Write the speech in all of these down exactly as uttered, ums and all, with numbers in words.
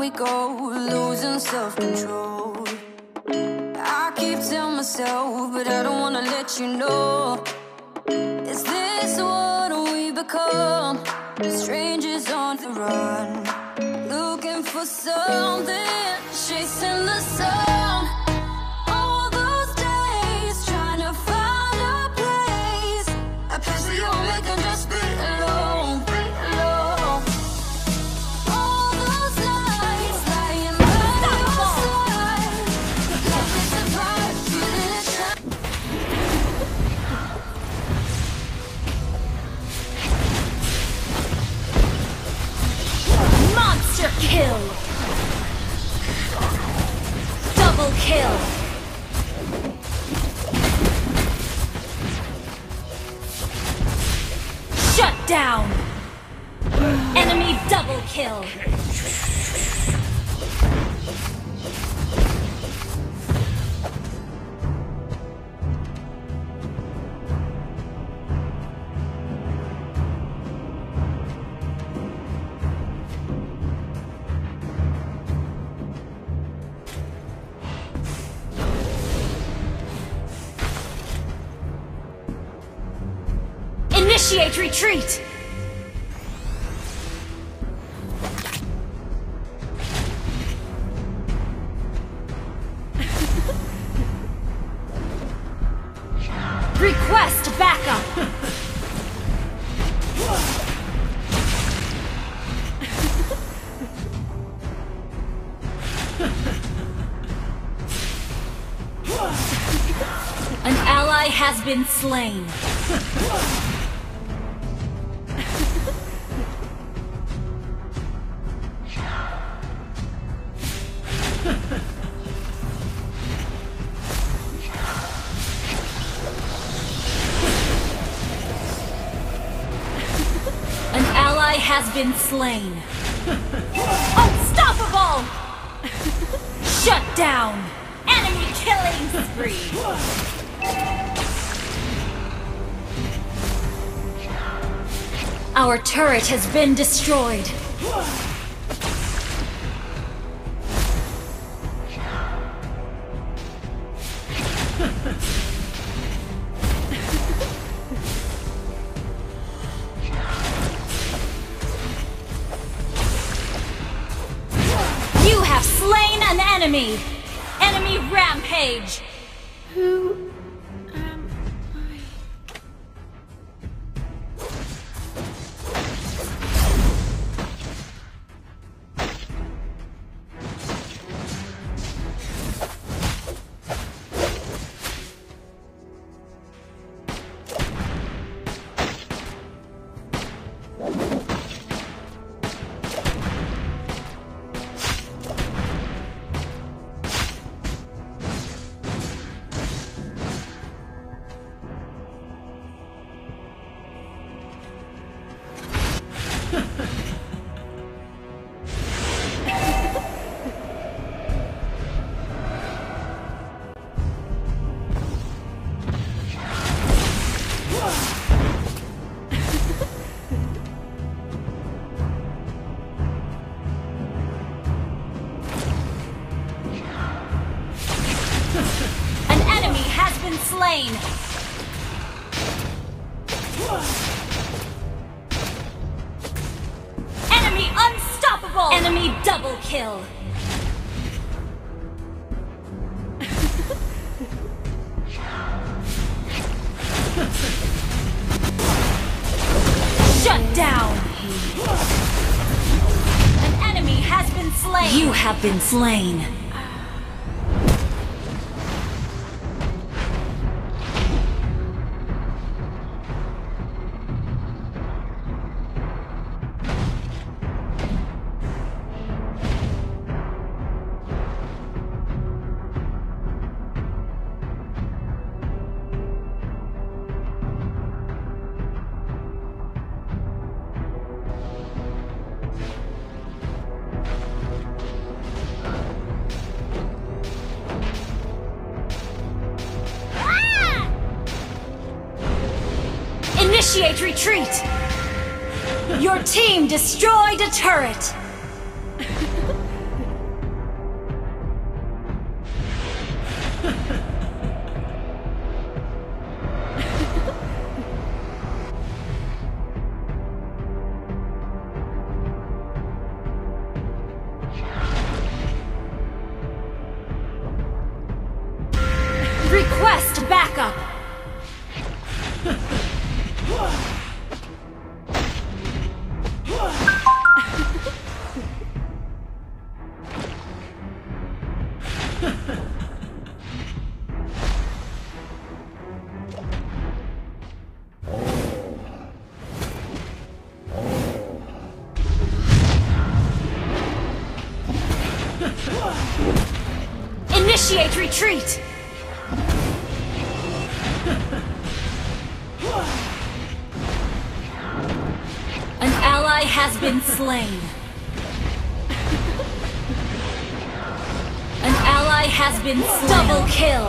we go, losing self-control. I keep telling myself, but I don't wanna let you know. Is this what we become? Strangers on the run, looking for something, chasing the sun. All those days trying to find a place, a place where you only can just be alone, be alone. All those nights lying by your side, love is a vibe, feeling it shine. Monster kill! Double kill! Shut down! Enemy double kill! Initiate retreat! Request backup! An ally has been slain. An ally has been slain. Unstoppable! Shut down! Enemy killing spree! Our turret has been destroyed. You have slain an enemy! Enemy rampage! Who am I? An enemy has been slain! Enemy unstoppable! Enemy double kill! Shut down! An enemy has been slain! You have been slain! Initiate retreat! Your team destroyed a turret! Initiate retreat! An ally has been slain. An ally has been slain. Double kill!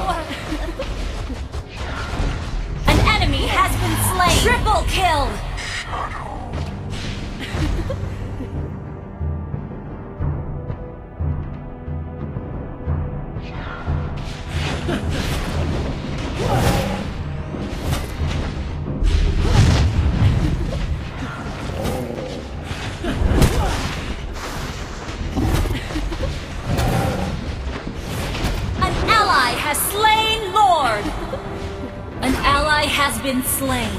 An enemy has been slain. Triple kill! Has been slain.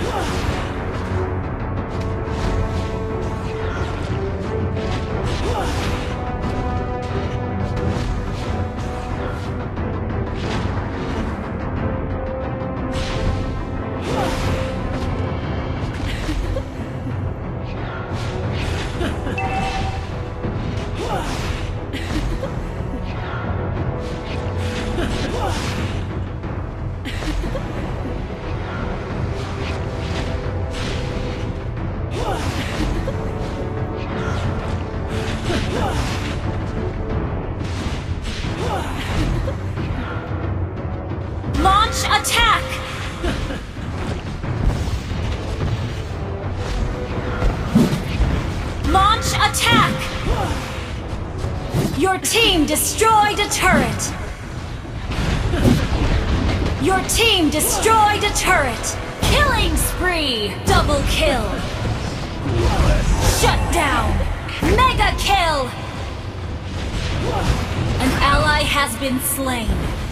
Launch attack! Launch attack! Your team destroyed a turret! Your team destroyed a turret! Killing spree! Double kill! Shut down! Mega kill! An ally has been slain.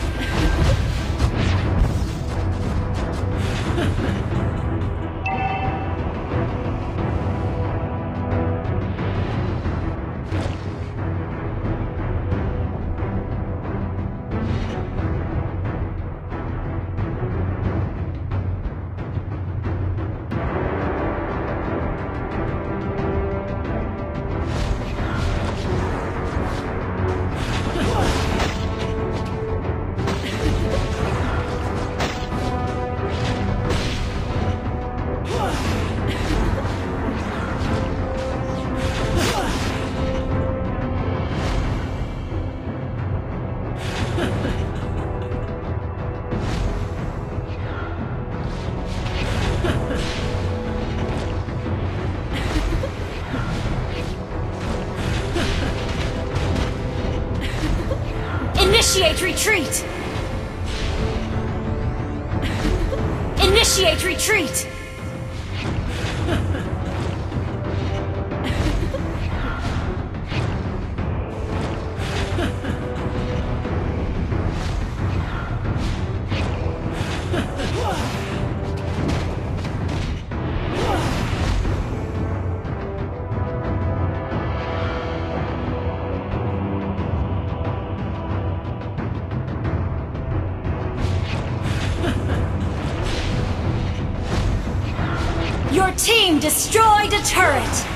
Initiate retreat! Initiate retreat! Your team destroyed a turret!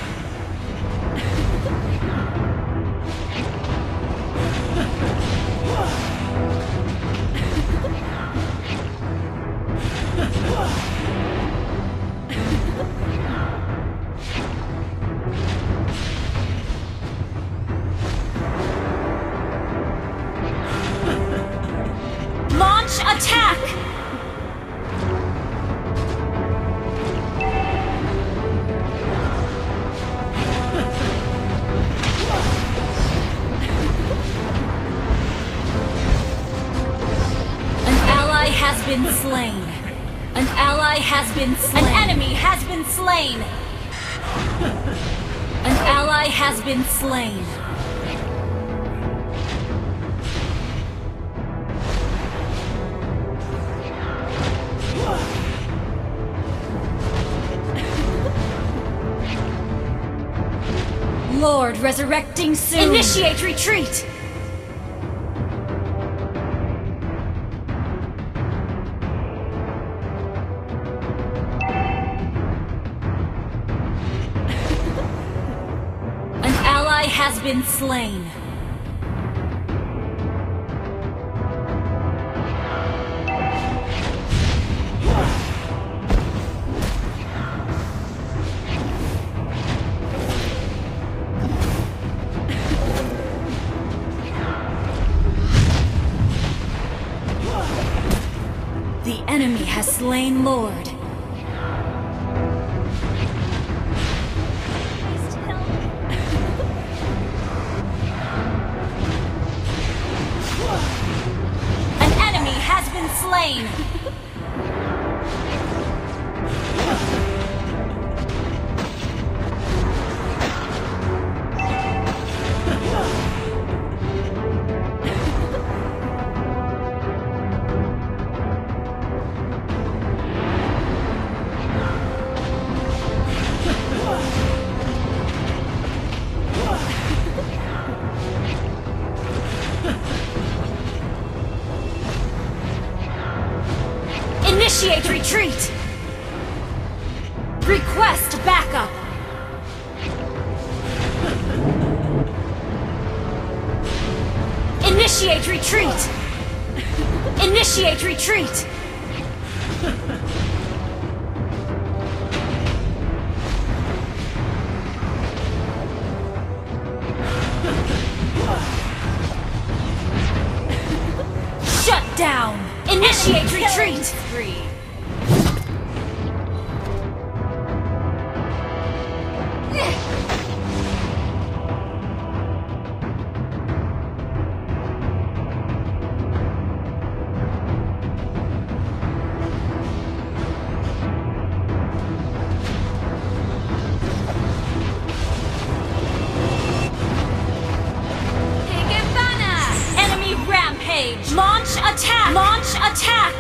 Launch attack! Has been slain. An ally has been slain. An enemy has been slain. An ally has been slain. Lord resurrecting soon. Initiate retreat. Has been slain. slain Lord. An enemy has been slain. Initiate retreat! Request backup! Initiate retreat! Initiate retreat! Shut down! Initiate retreat! Spree. Enemy rampage! Launch attack! Launch attack!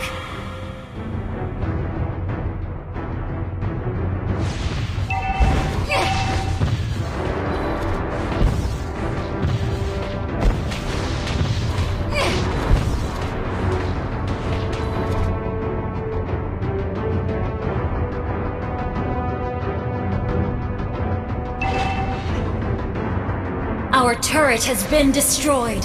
Our turret has been destroyed.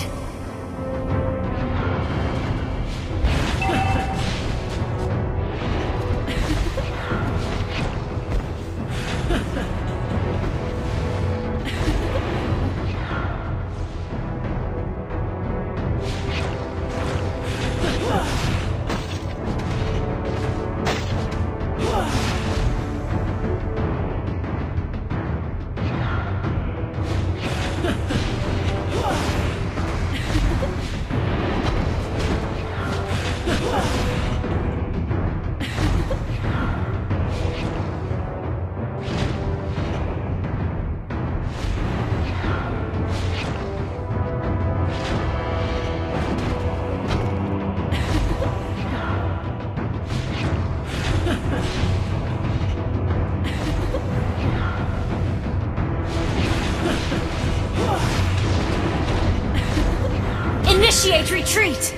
Initiate retreat!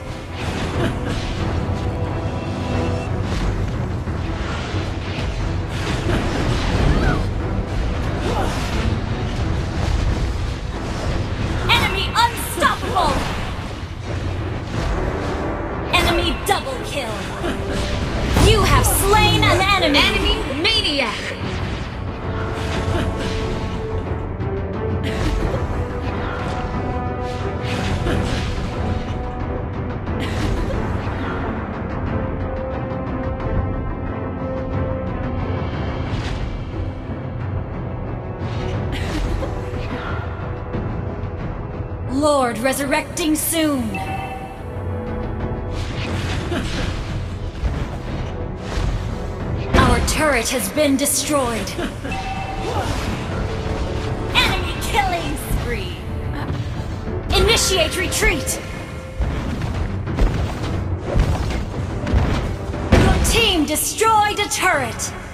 Enemy unstoppable! Enemy double kill! You have slain an enemy! Enemy maniac! Lord resurrecting soon! Our turret has been destroyed! Enemy killing spree! Initiate retreat! Your team destroyed a turret!